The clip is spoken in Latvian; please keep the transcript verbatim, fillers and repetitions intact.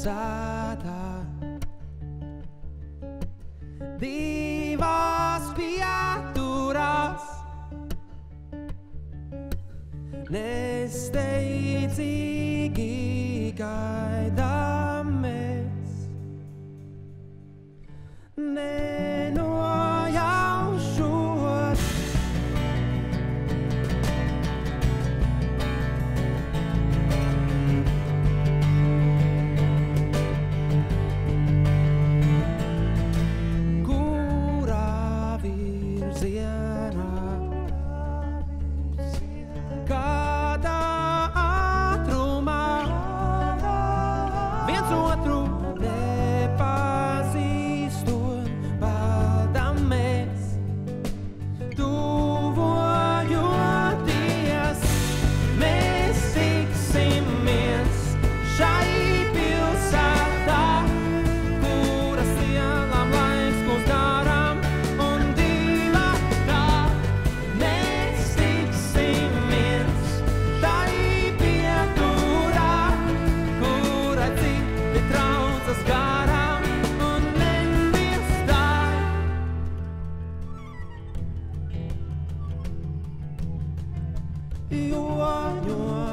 pilsētā. Divās pieturās, nesteidzīgi gaidām mēs, nenojaušot. Kurā virzienā, kādā ātrumā, viens otru nepazīstot, pādam mēs, tuvojoties, mēs tiksimies šai pilsētā, kuras ielām laiks mūs garām un divatā. Mēs tiksimies šai pieturā, kura citi traucas garām un neviestāj. Jo, jo